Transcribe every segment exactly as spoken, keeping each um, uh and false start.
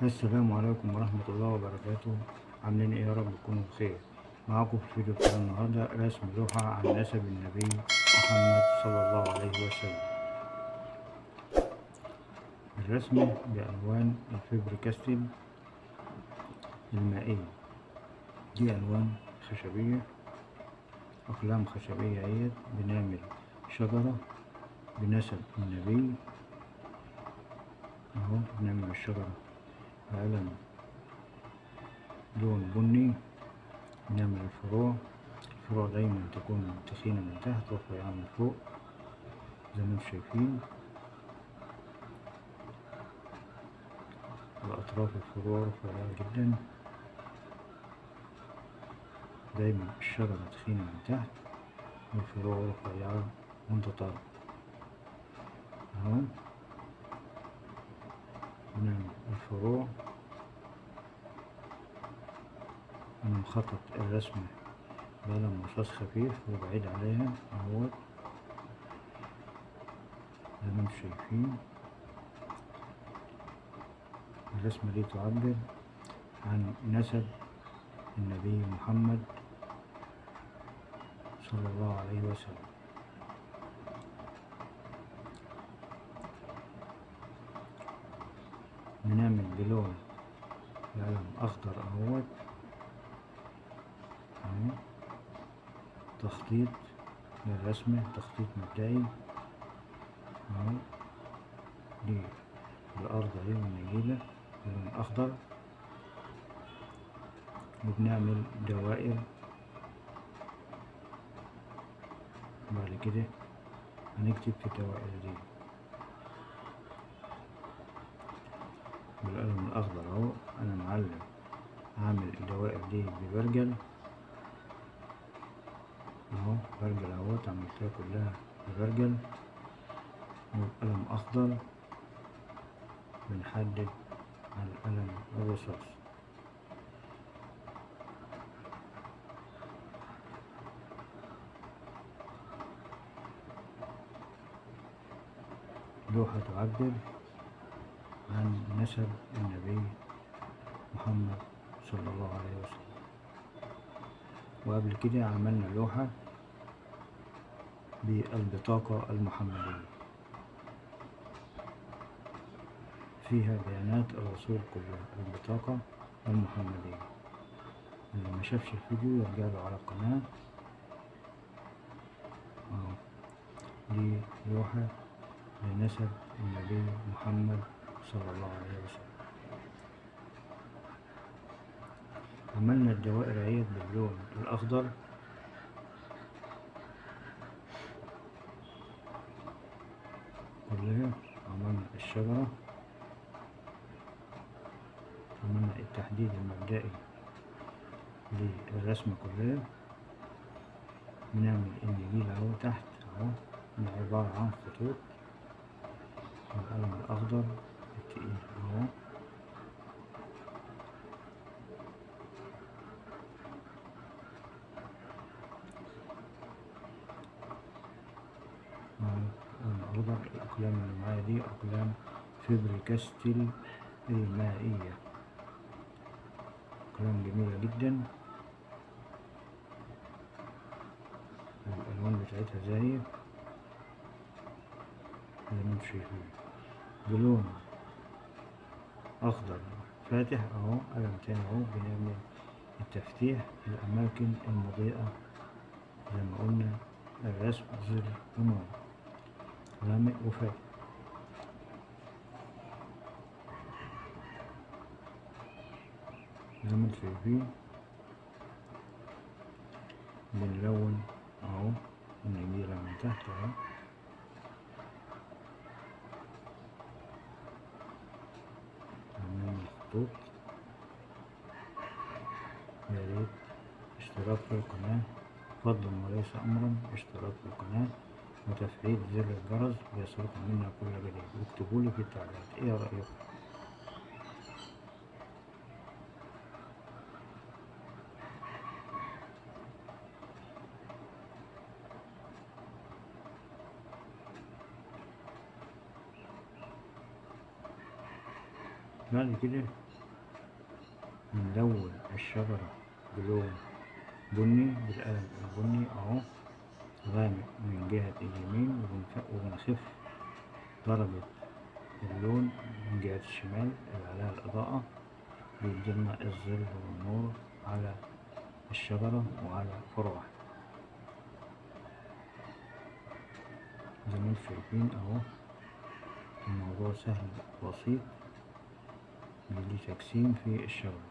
السلام عليكم ورحمة الله وبركاته. عاملين ايه؟ يا رب تكونوا بخير. معاكم في الفيديو بتاع النهاردة رسم لوحة عن نسب النبي محمد صلى الله عليه وسلم. الرسم بألوان الفيبر كاستل المائية، دي ألوان خشبية، أقلام خشبية اهيت. بنعمل شجرة بنسب النبي اهو. بنعمل الشجرة بقلم لون بني. نعمل الفروع. الفروع دايما تكون تخينة من تحت ورفيعة من فوق زي ما انتم شايفين. وأطراف الفروع رفيعة جدا. دايما الشجرة تخينة من تحت والفروع رفيعة ومتطابقة اهو. نعمل الفروع. أنا مخطط الرسمة بقلم رصاص خفيف وبعيد عليها اهوت زي ما انتم شايفين. الرسمة دي تعبر عن نسب النبي محمد صلى الله عليه وسلم. بنعمل بلون بقلم أخضر اهوت اهو تخطيط للرسمة، تخطيط مبدئي اهو. دي الأرض اهي والنجيلة بلون أخضر. وبنعمل دوائر. بعد كده هنكتب في الدوائر دي بالقلم الأخضر اهو. أنا معلم عامل الدوائر دي ببرجل اهو. برجل اهوت عملتها كلها ببرجل وبقلم أخضر. بنحدد على القلم الرصاص. لوحة تعبر عن نسب النبي محمد صلى الله عليه وسلم. وقبل كده عملنا لوحة بالبطاقة المحمدية فيها بيانات الرسول كلها. البطاقة المحمدية اللي ما شافش الفيديو يرجع له على القناة اهو. دي لوحة لنسب النبي محمد صلى الله عليه وسلم. عملنا الدوائر اهيت باللون الأخضر كلها. عملنا الشجرة. عملنا التحديد المبدئي للرسمة كلها. بنعمل النجيل اهو تحت اهو عبارة عن خطوط بالقلم الأخضر التقيل اهو. الأخضر. الأقلام اللي معايا دي أقلام فيبر كاستل المائية، أقلام جميلة جدا. الألوان بتاعتها زاهية زي ما انتم شايفين بلون أخضر فاتح اهو. قلم تاني اهو بنعمل التفتيح الأماكن المضيئة زي ما قلنا. الرسم ظل ونور غامق وفاتح. زي ما انتم شايفين بنلون اهو النجيلة من تحت اهو. عملنا الخطوط. يا ريت اشتراك في القناة، فضلا وليس أمرا اشتراك في القناة وتفعيل زر الجرس ليصلكم منا كل جديد. واكتبولي في التعليقات ايه رأيكم. بعد كده نلون الشجرة بلون بني بالقلم البني اهو غامق من جهة اليمين، وبنخف درجة اللون من جهة الشمال اللي عليها الإضاءة، بيديلنا الظل والنور على الشجرة وعلى فروعها. زي ما انتم شايفين اهو الموضوع سهل بسيط، بيدي تجسيم في الشجرة.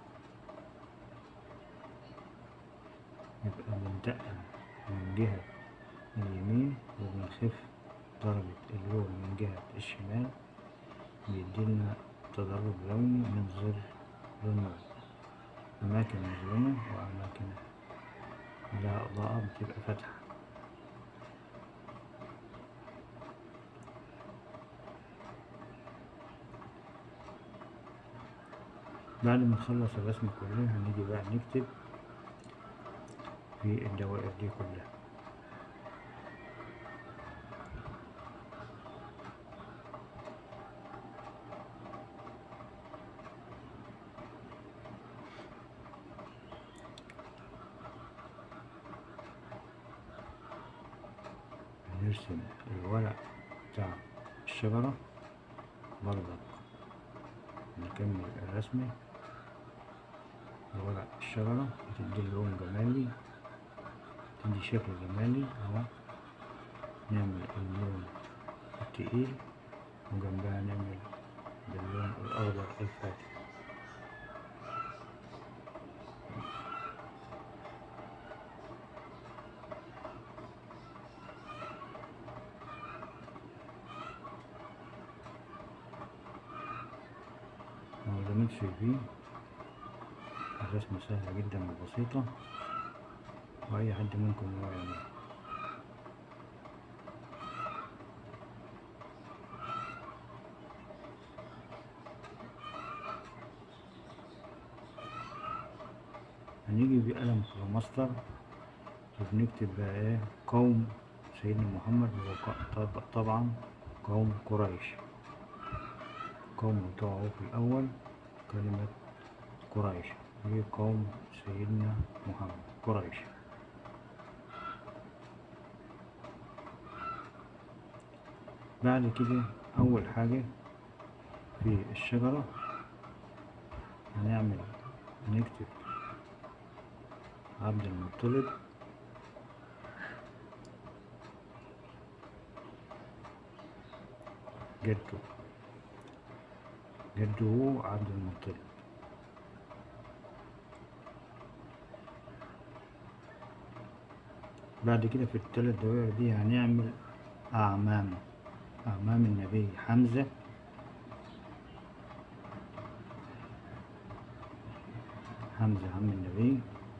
يبقى بنتقل من جهة اليمين وبنخف درجة اللون من جهة الشمال، بيديلنا تدرج لوني من ظل للنور. أماكن مظلمة وأماكن لها إضاءة بتبقى فاتحة. بعد ما نخلص الرسم كله هنيجي بقى نكتب في الدوائر دي كلها. نرسم الورق بتاع الشجرة برضك، نكمل الرسمة. ورق الشجرة بتدي لون جمالي، تدي شكل جمالي اهو. نعمل اللون التقيل وجنبها نعمل باللون الأخضر الفاتح. زي ما انتم شايفين الرسمة سهلة جدا وبسيطة، وأي حد منكم هو يعملها. هنيجي بقلم فلوماستر وبنكتب بقى ايه قوم سيدنا محمد. هو طبعا قوم قريش، قوم بتوعه في الأول كلمة قريش، هي قوم سيدنا محمد قريش. بعد كده أول حاجة في الشجرة هنعمل هنكتب عبد المطلب، جده جده عبد المطلب. بعد كده في الثلاث دوائر دي هنعمل أعمام أعمام النبي حمزة، حمزة عم النبي،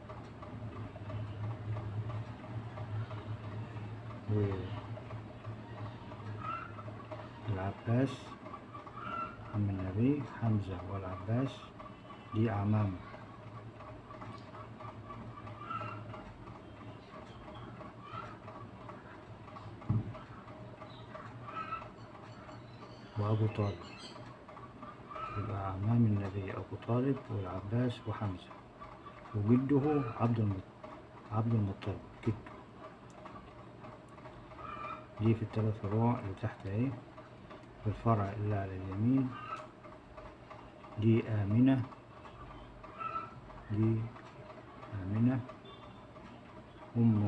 والعباس عم النبي. حمزة والعباس دي أعمام. وأبو طالب، يبقى أعمام النبي أبو طالب والعباس وحمزة، وجده عبد المطلب عبد المطلب جده. دي في الثلاث فروع اللي تحت اهي. في الفرع اللي على اليمين دي آمنة، دي آمنة أم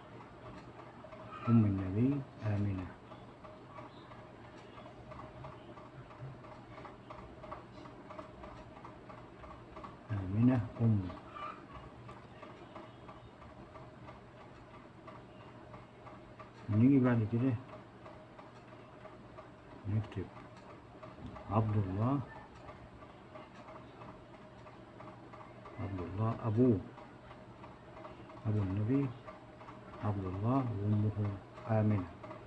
أم النبي آمنة. آمنة أم. نيجي بعد كده نكتب عبد الله عبد الله أبوه أبو النبي عبد الله وأمه آمنة.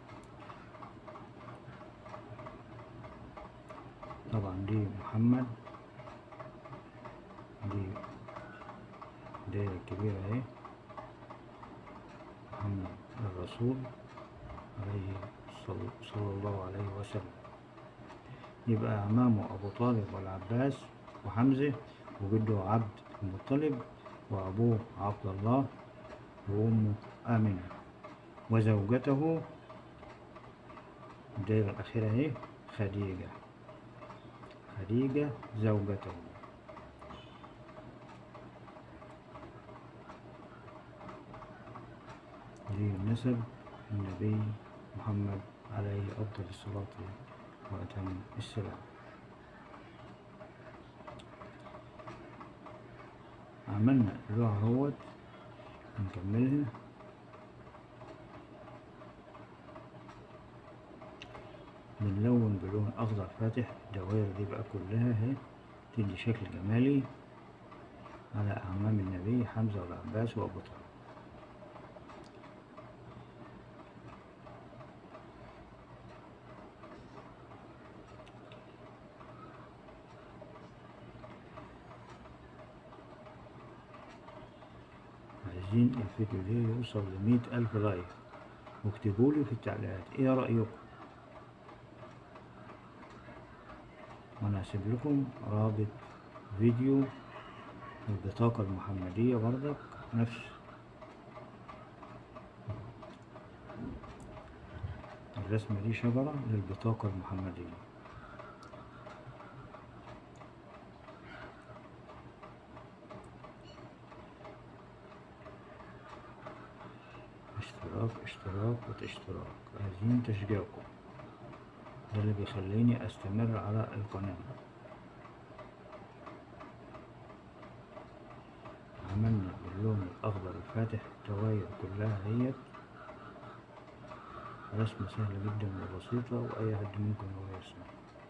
طبعا دي محمد، دي دايرة كبيرة اهي، محمد الرسول عليه صلى الله عليه وسلم. يبقى أعمامه أبو طالب والعباس وحمزة وجده عبد المطلب، وأبوه عبد الله، وأمه آمنة، وزوجته الدائرة الأخيرة اهي خديجة. خديجة زوجته. دي نسب النبي محمد عليه أفضل الصلاة وأتم السلام. عملنا اللوحة اهوت، نكملها. بنلون بلون أخضر فاتح الدوائر دي بقى كلها اهي، تدي شكل جمالي على أعمام النبي حمزة والعباس وأبو طالب. عايزين الفيديو ده يوصل لمية ألف لايك، واكتبولي في التعليقات ايه رأيكم، وانا هسيب لكم رابط فيديو البطاقة المحمدية برضك نفس الرسمة دي، شجرة للبطاقة المحمدية. اشتراك اشتراك واشتراك، عايزين تشجيعكم، ده اللي بيخليني استمر على القناة. عملنا باللون الأخضر الفاتح الدواير كلها هي رسمة سهلة جدا وبسيطة، وأي حد ممكن هو يرسمها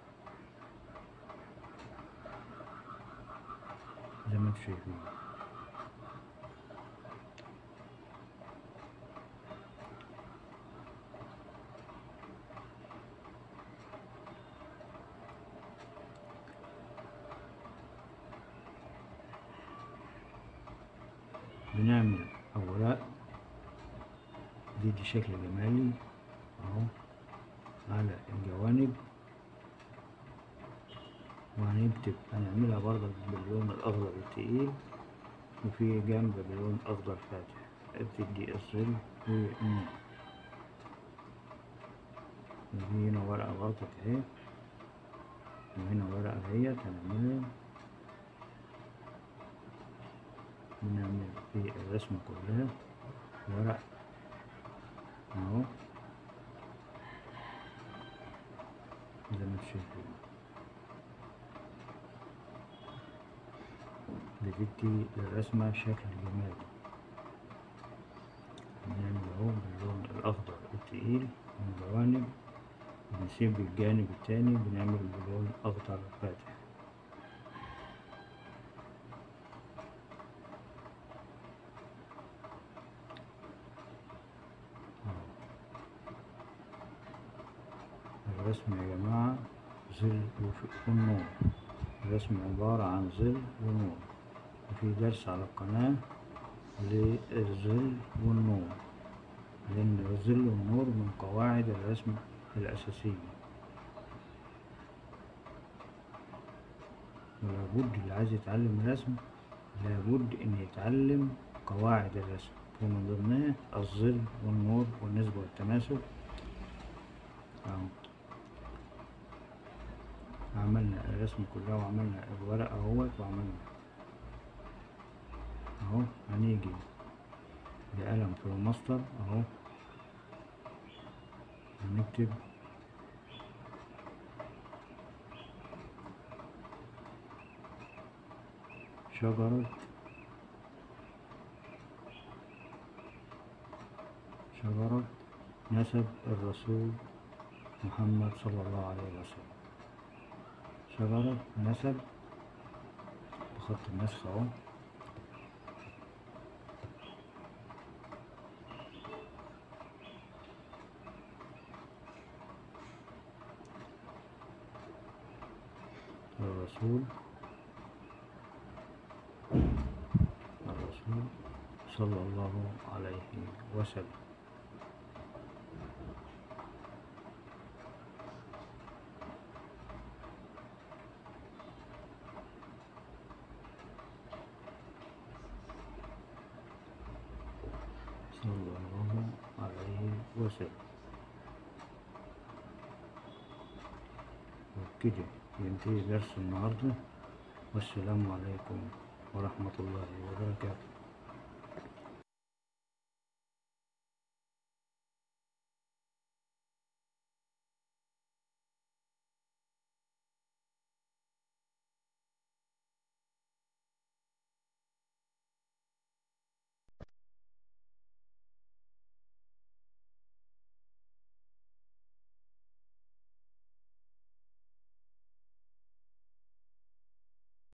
زي ما انتم شايفين. بنعمل أوراق دي, دي شكل جمالي اهو على الجوانب، وهنكتب هنعملها برضه باللون الأخضر التقيل، وفي جنب بلون أخضر فاتح بتدي الظل والنور. وفي هنا ورقة برضه اهي، وهنا ورقة اهيت هنعملها. بنعمل في الرسمة كلها ورق اهو زي ما انتم شايفين، بتدي للرسمة شكل جمالي. بنعمل اهو باللون الأخضر التقيل من الجوانب، بنسيب الجانب التاني بنعمل باللون أخضر فاتح. الرسم يا جماعة ظل ونور، الرسم عبارة عن ظل ونور، وفي درس على القناة للظل والنور، لأن الظل والنور من قواعد الرسم الأساسية، ولابد اللي عايز يتعلم رسم لابد إن يتعلم قواعد الرسم، ومن ضمنها الظل والنور والنسبة والتناسب. أهو عملنا الرسم كلها وعملنا الورقة اهوت، وعملنا اهو. هنيجي بقلم فلوماستر اهو هنكتب شجرة شجرة نسب الرسول محمد صلى الله عليه وسلم. شجرة نسب بخط النسخ اهو. الرسول الرسول صلى الله عليه وسلم. صلى الله عليه وسلم. وبكده ينتهي درس النهاردة، والسلام عليكم ورحمة الله وبركاته.